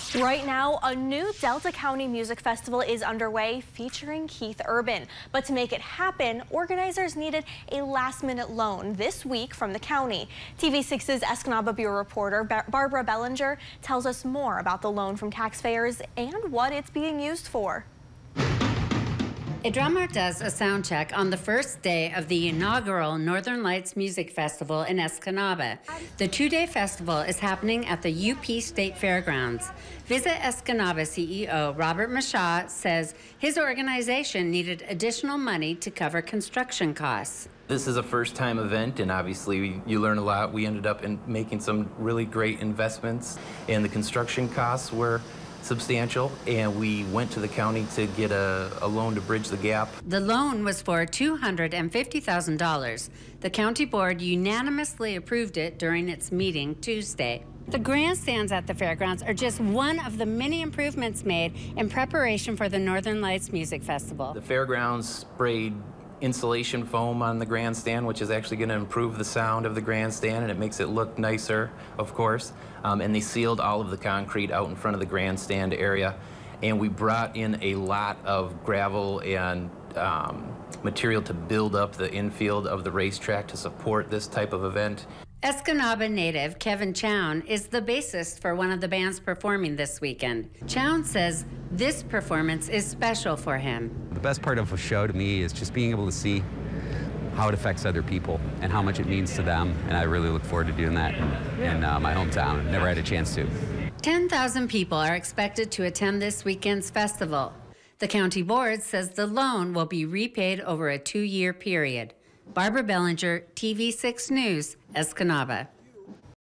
Right now, a new Delta County Music Festival is underway featuring Keith Urban. But to make it happen, organizers needed a last-minute loan this week from the county. TV6's Escanaba Bureau reporter Barbara Bellinger tells us more about the loan from taxpayers and what it's being used for. A drummer does a sound check on the first day of the inaugural Northern Lights Music Festival in Escanaba. The two-day festival is happening at the UP State Fairgrounds. Visit Escanaba CEO Robert Mashaw says his organization needed additional money to cover construction costs. This is a first-time event, and obviously you learn a lot. We ended up making some really great investments, and the construction costs were substantial, and we went to the county to get a loan to bridge the gap. The loan was for $250,000. The county board unanimously approved it during its meeting Tuesday. The grandstands at the fairgrounds are just one of the many improvements made in preparation for the Northern Lights Music Festival. The fairgrounds sprayed insulation foam on the grandstand, which is actually going to improve the sound of the grandstand, and it makes it look nicer, of course. And they sealed all of the concrete out in front of the grandstand area. And we brought in a lot of gravel and material to build up the infield of the racetrack to support this type of event. Escanaba native Kevin Chown is the bassist for one of the bands performing this weekend. Chown says this performance is special for him. The best part of a show to me is just being able to see how it affects other people and how much it means to them, and I really look forward to doing that in my hometown. Never had a chance to. 10,000 people are expected to attend this weekend's festival. The county board says the loan will be repaid over a 2-year period. Barbara Bellinger, TV6 News, Escanaba.